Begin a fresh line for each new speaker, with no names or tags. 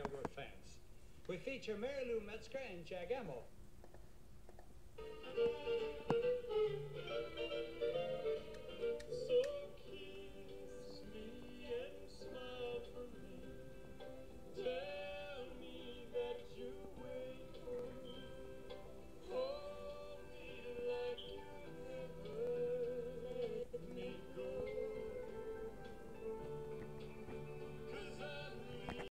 Iowa fans. We feature Mary Lou Metzger and Jack Emmel.